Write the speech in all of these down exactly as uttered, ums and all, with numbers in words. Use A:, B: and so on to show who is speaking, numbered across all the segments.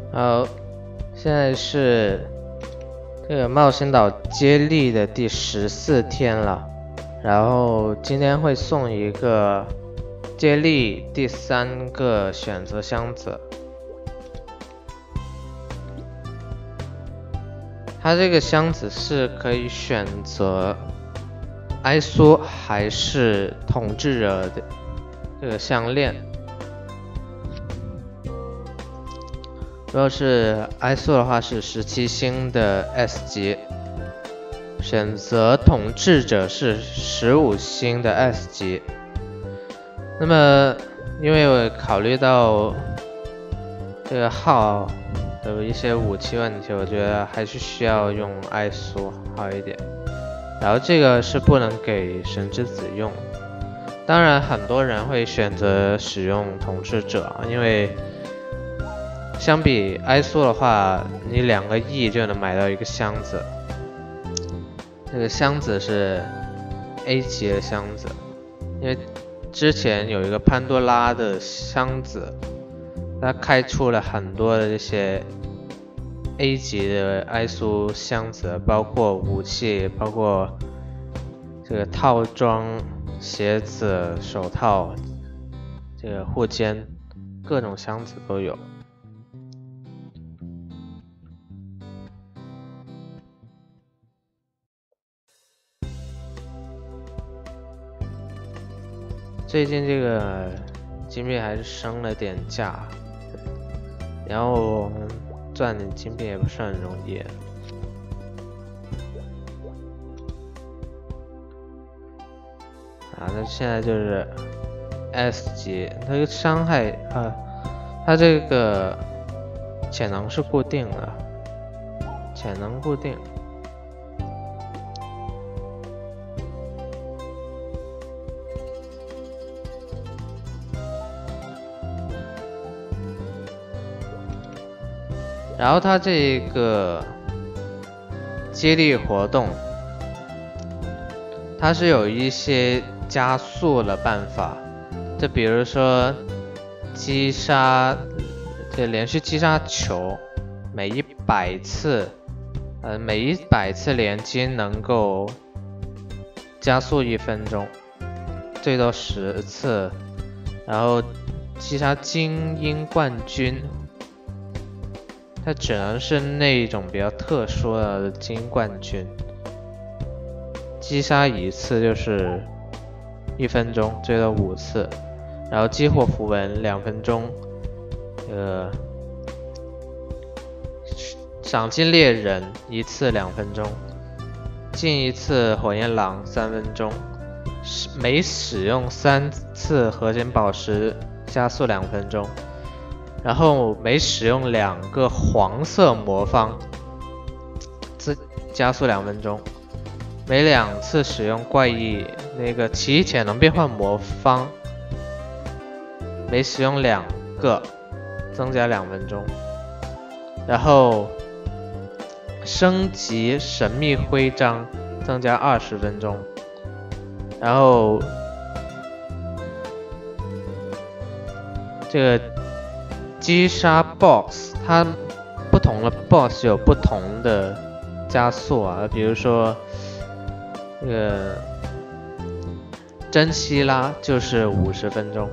A: 好，现在是这个冒险岛接力的第十四天了，然后今天会送一个接力第三个选择箱子。它这个箱子是可以选择埃苏还是统治者的这个项链。如果是埃苏的话是十七星的 S 级，选择统治者是十五星的 S 级。那么因为我考虑到这个号的一些武器问题，我觉得还是需要用埃苏好一点。然后这个是不能给神之子用，当然很多人会选择使用统治者，因为相比埃苏的话，你两个亿就能买到一个箱子。这个箱子是 A 级的箱子，因为之前有一个潘多拉的箱子，它开出了很多的这些 A 级的埃苏箱子，包括武器，包括这个套装、鞋子、手套、这个护肩，各种箱子都有。最近这个金币还是升了点价，然后我们赚点金币也不是很容易。啊，那现在就是 S 级，它这个伤害啊，它这个潜能是固定的，潜能固定。然后它这个接力活动，它是有一些加速的办法，就比如说击杀，这连续击杀球，每一百次，呃，每一百次连击能够加速一分钟，最多十次。然后击杀精英冠军。它只能是那种比较特殊的精英冠军，击杀一次就是一分钟，最多五次，然后激活符文两分钟，呃，赏金猎人一次两分钟，进一次火焰狼三分钟，每使用三次核心宝石加速两分钟。然后每使用两个黄色魔方，自加速两分钟。每两次使用怪异那个奇异潜能变换魔方，每使用两个，增加两分钟。然后升级神秘徽章，增加二十分钟。然后这个击杀 boss， 它不同的 boss 有不同的加速啊，比如说这个珍希拉就是五十分钟。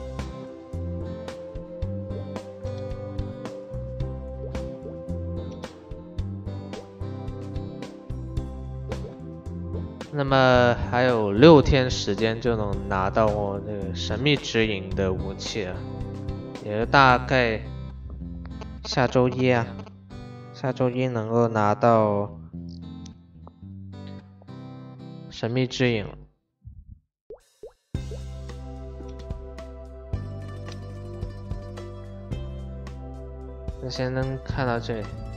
A: 那么还有六天时间就能拿到我这个神秘之影的武器了。也大概下周一啊，下周一能够拿到神秘之影。那先能看到这里。